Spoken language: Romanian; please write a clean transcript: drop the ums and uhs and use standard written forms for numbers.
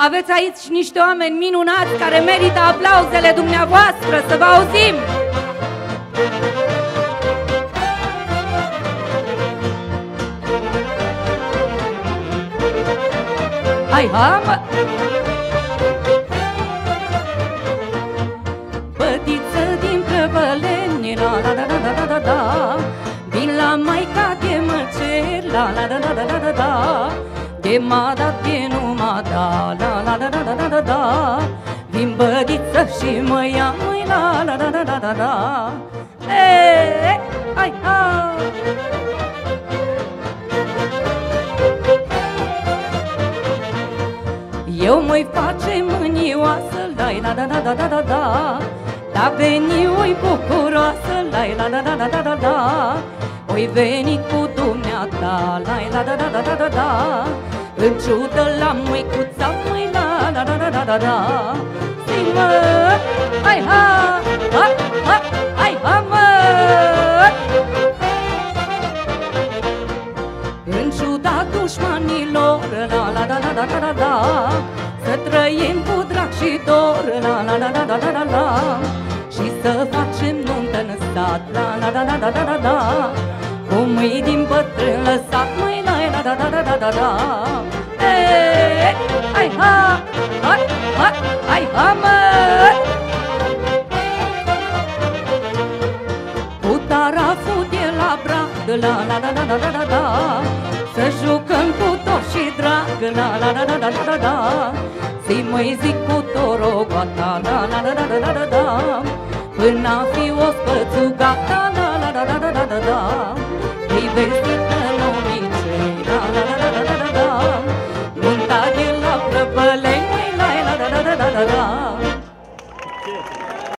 Aveți aici niște oameni minunați care merită aplauzele dumneavoastră, să vă auzim! Hai, ha, mă! Bătiță din Prăvăleni, la la la la la la la, vin la maica de măceri, la la la la la la la, de m-a dat, de nu m-a dat, la la la la la la la, vin bătiță și mă ia, măi, la la la la la la la. Hai, ha! Eu mă-i face mânioasă, la la la la la la la, da veni oi bucuroasă, la la la la la la la, oi veni cu dumneata, la la la la la la la, în ciudă la măicuța, măi, la la la la la la la. Zi, mă, hai, ha, ha, ha, hai, ha, mă. În ciuda dușmanilor, la la la la la la la la, să trăim cu drag și dor, la la la la la la la la, și să facem nuntă în stat, la la la la la la la la, cum îi din bătrân lăsat, măi, la la la la la la la la. Hai, ha, hai, hai, hai, ha, mă. Cu taraful de la brad, la la la la la la la la, să jucăm cu tot și drag, la la la la la la la la, zi, măi, zic cu torogoata, la la la la la la la la, până a fi ospățul gata, la la la la la la la la, îi vestită nomicei, la la la la la la la la, nunta de la Prăvăleni, la la la la la la la la.